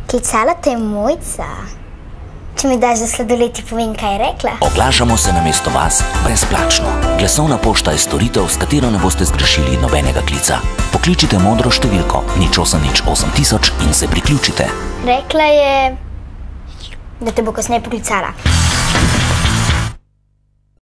Klicala te je Mojca. Če mi daš za sladoled, ti povem, kaj je rekla. Oglašamo se namesto vas brezplačno. Glasovna pošta je storitev, s katero ne boste zgrešili nobenega klica. Pokličite modro številko 0808 000 in se priključite. Rekla je, da te bo kasneje poklicala.